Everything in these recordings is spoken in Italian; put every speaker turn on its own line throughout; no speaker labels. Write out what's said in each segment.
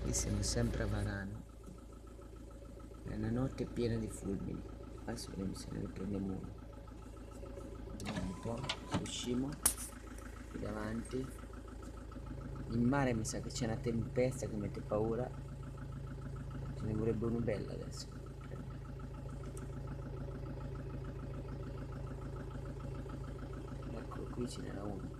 Qui siamo sempre a Varano. È una notte piena di fulmini. Adesso vediamo se ne riprendiamo uno. Vediamo un po', se usciamo. Qui davanti. In mare mi sa che c'è una tempesta che mette paura. Ce ne vorrebbe uno bello adesso. Eccolo, qui ce n'era uno.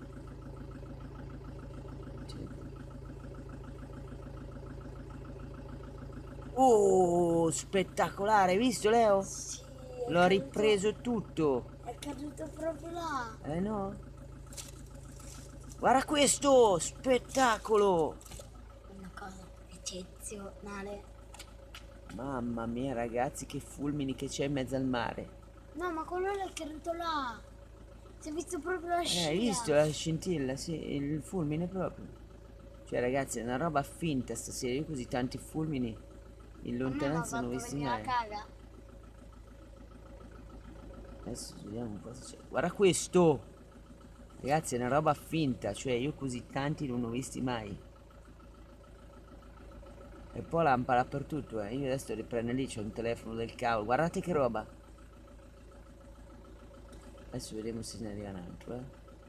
Oh, spettacolare, hai visto Leo?
Sì,
L'ho ripreso tutto.
è caduto proprio là.
No? Guarda questo, spettacolo!
Una cosa eccezionale.
Mamma mia ragazzi, che fulmini che c'è in mezzo al mare.
No, ma quello è caduto là. Si è visto proprio la scia.
Hai visto la scintilla? Sì, il fulmine proprio. Cioè ragazzi, è una roba finta stasera, io così tanti fulmini in lontananza non ho visto mai.
Caga.
Adesso vediamo un po' se c'è. Guarda questo! Ragazzi, è una roba finta, cioè io così tanti non ho visti mai. E poi lampada dappertutto, Io adesso riprendo lì, c'ho un telefono del cavolo. Guardate che roba! Adesso vediamo se ne arriva un altro,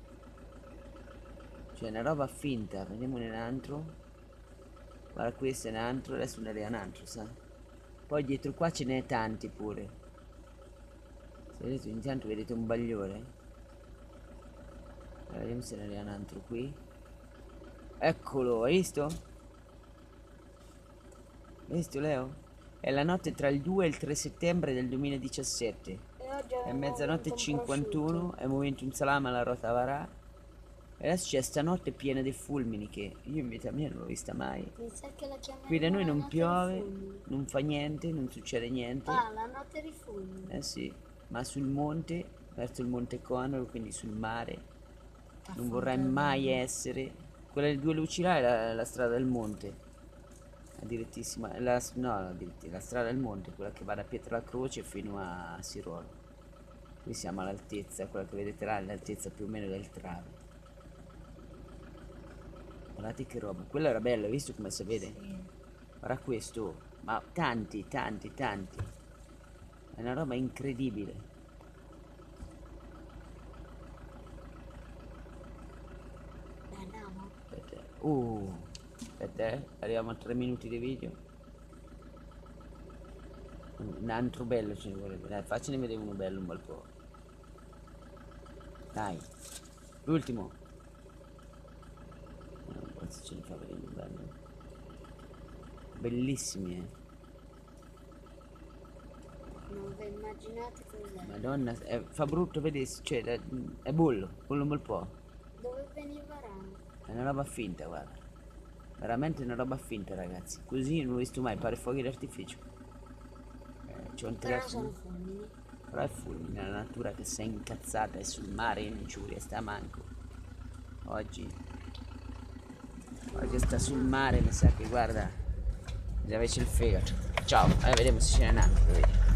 Cioè è una roba finta, vediamo un altro. Guarda questo è un altro, adesso ne arriva un altro, sa? Poi dietro qua ce n'è tanti pure. Se vedete, intanto vedete un bagliore. Allora, vediamo se ne arriva un altro qui. Eccolo, hai visto? Hai visto Leo? È la notte tra il 2 e il 3 settembre del 2017. È mezzanotte 51, è movimento un salame alla Rota Varà. E adesso c'è stanotte piena di fulmini che io in vita mia non l'ho vista mai.
Mi sa che la chiameremo
Qui da noi
la
non
notte
piove,
dei fulmini.
non fa niente, non succede niente.
Ah, la notte dei fulmini.
Sì, ma sul monte, verso il monte Conroe, quindi sul mare, non vorrei mai essere. Quella delle due luci là è la strada del monte. La direttissima, la strada del monte, quella che va da Pietralacroce fino a Sirolo. Qui siamo all'altezza, quella che vedete là è l'altezza più o meno del Trave. Guardate che roba, quello era bello, hai visto come si vede?
Sì.
Guarda questo, ma tanti. È una roba incredibile.
Andiamo.
Aspetta, arriviamo a 3 minuti di video. Un altro bello ce ne vorrebbe. Dai, faccene vedere uno bello un bel po'. Dai, l'ultimo. Forse ce ne fa vedere un bello. Bellissimi,
Non vi immaginate cos'è.
Madonna, fa brutto vedere, cioè, è bullo un bel po'.
Dove venivano?
È una roba finta, guarda. Veramente una roba finta, ragazzi. Così non ho visto mai, pare fuochi d'artificio. C'è un
Però
telefono.
sono fulmini.
Però è fulmine, la natura che si è incazzata e sul mare io non ci voglio stare manco. Oggi sta sul mare, mi sa che guarda, deve c'è il fegato. Ciao, vediamo se ce n'è un altro.